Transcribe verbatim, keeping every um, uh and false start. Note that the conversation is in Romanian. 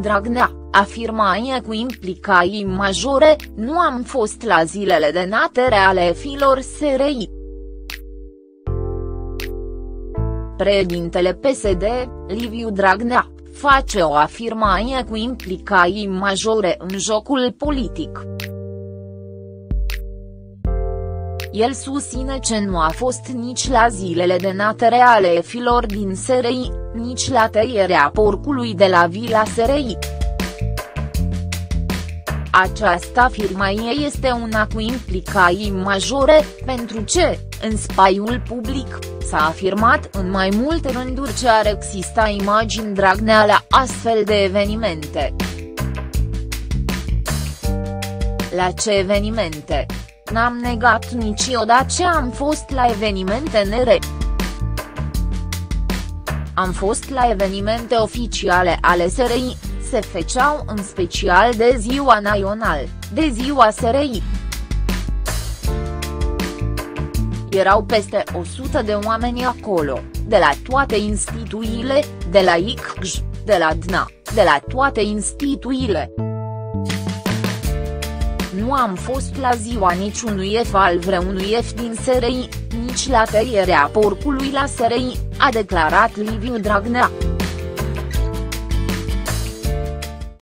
Dragnea, afirmaie cu implicații majore: nu am fost la zilele de natere ale filor S R I. Președintele P S D, Liviu Dragnea, face o afirmație cu implicații majore în jocul politic. El susține că nu a fost nici la zilele de natere ale filor din S R I, nici la tăierea porcului de la Vila S R I. Această afirmație este una cu implicații majore, pentru ce, în spaiul public, s-a afirmat în mai multe rânduri că ar exista imagini Dragnea la astfel de evenimente. La ce evenimente? N-am negat niciodată că am fost la evenimente nere. Am fost la evenimente oficiale ale S R I, se făceau în special de Ziua Națională, de Ziua S R I. Erau peste o sută de oameni acolo, de la toate instituțiile, de la I C J, de la D N A, de la toate instituțiile. Nu am fost la ziua niciunui F al vreunui F din S R I, nici la tăierea porcului la S R I, a declarat Liviu Dragnea.